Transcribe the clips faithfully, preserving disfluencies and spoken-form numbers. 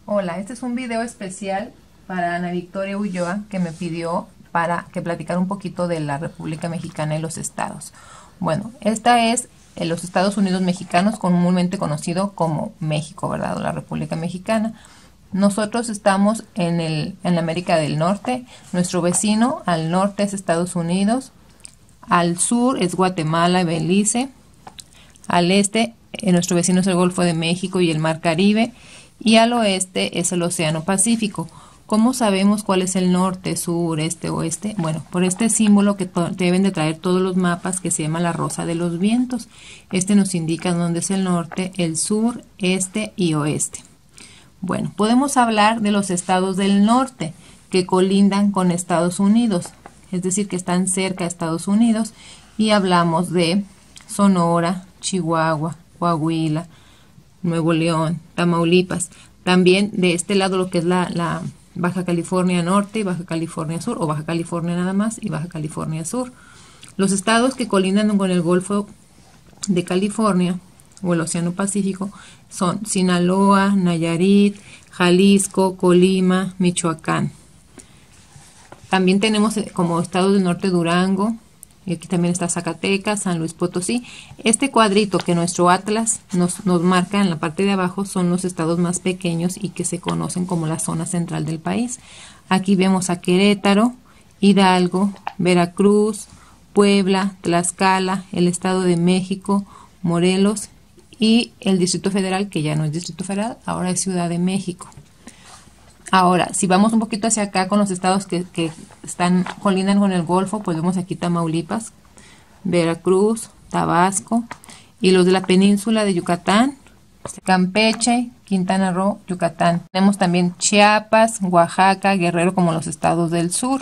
Hola, este es un video especial para Ana Victoria Ulloa, que me pidió para que platicara un poquito de la República Mexicana y los estados. Bueno, esta es en los Estados Unidos mexicanos, comúnmente conocido como México, ¿verdad? O la República Mexicana. Nosotros estamos en, el, en la América del Norte. Nuestro vecino al norte es Estados Unidos, al sur es Guatemala y Belice, al este eh, nuestro vecino es el Golfo de México y el Mar Caribe, y al oeste es el Océano Pacífico. ¿Cómo sabemos cuál es el norte, sur, este, oeste? Bueno, por este símbolo que deben de traer todos los mapas, que se llama la rosa de los vientos. Este nos indica dónde es el norte, el sur, este y oeste. Bueno, podemos hablar de los estados del norte que colindan con Estados Unidos, es decir, que están cerca de Estados Unidos, y hablamos de Sonora, Chihuahua, Coahuila, Nuevo León, Tamaulipas. También de este lado lo que es la, la Baja California Norte y Baja California Sur, o Baja California nada más y Baja California Sur. Los estados que colindan con el Golfo de California o el Océano Pacífico son Sinaloa, Nayarit, Jalisco, Colima, Michoacán. También tenemos como estados del norte Durango, y aquí también está Zacatecas, San Luis Potosí. Este cuadrito que nuestro atlas nos, nos marca en la parte de abajo son los estados más pequeños y que se conocen como la zona central del país. Aquí vemos a Querétaro, Hidalgo, Veracruz, Puebla, Tlaxcala, el Estado de México, Morelos y el Distrito Federal, que ya no es Distrito Federal, ahora es Ciudad de México. Ahora, si vamos un poquito hacia acá con los estados que, que están colindan con el Golfo, pues vemos aquí Tamaulipas, Veracruz, Tabasco, y los de la península de Yucatán, Campeche, Quintana Roo, Yucatán. Tenemos también Chiapas, Oaxaca, Guerrero como los estados del sur.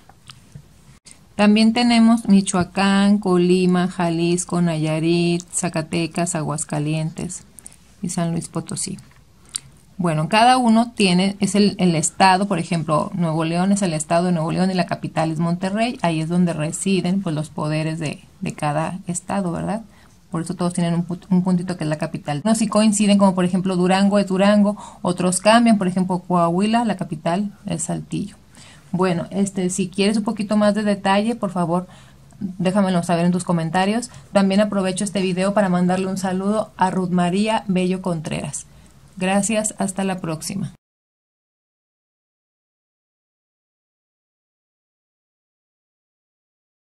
También tenemos Michoacán, Colima, Jalisco, Nayarit, Zacatecas, Aguascalientes y San Luis Potosí. Bueno, cada uno tiene, es el, el estado, por ejemplo, Nuevo León es el estado de Nuevo León y la capital es Monterrey. Ahí es donde residen pues los poderes de, de cada estado, ¿verdad? Por eso todos tienen un, un puntito que es la capital. Unos sí coinciden, como por ejemplo Durango es Durango, otros cambian, por ejemplo Coahuila, la capital es Saltillo. Bueno, este, si quieres un poquito más de detalle, por favor, déjamelo saber en tus comentarios. También aprovecho este video para mandarle un saludo a Ruth María Bello Contreras. Gracias, hasta la próxima.